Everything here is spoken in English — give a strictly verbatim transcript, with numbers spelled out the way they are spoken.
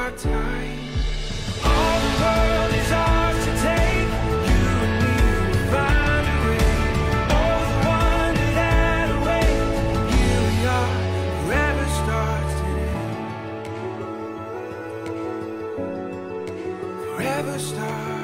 our time. All the world is ours to take. You and me will find a way. Oh, the wonder that awaits. Here we are, forever starts today. Forever starts.